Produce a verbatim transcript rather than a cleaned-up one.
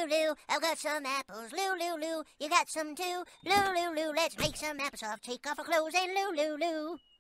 Loo, Loo, I've got some apples. Loo, Loo, Loo, you got some too. Loo, Loo, Loo, let's make some applesauce. Take off our clothes and Loo, Loo, Loo.